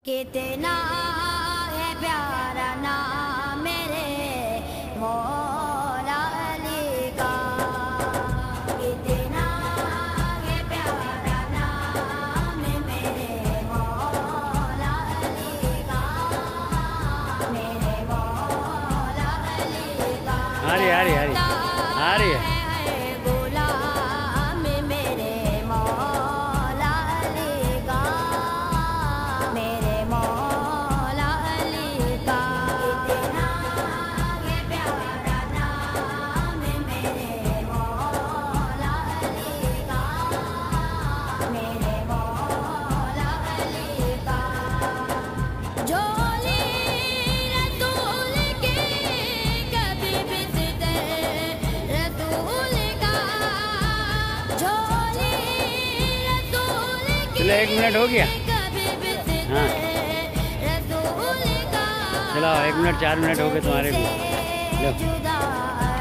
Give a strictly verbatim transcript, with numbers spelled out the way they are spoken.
कितना है प्यारा नाम मेरे मौला अली का, कितना है प्यारा नाम मेरे मौला अली का, मेरे मौला अली का। आ रही आ रही आ रही आ रही है। चलो एक मिनट हो गया। हाँ चलो एक मिनट चार मिनट हो गए तुम्हारे भी। लो।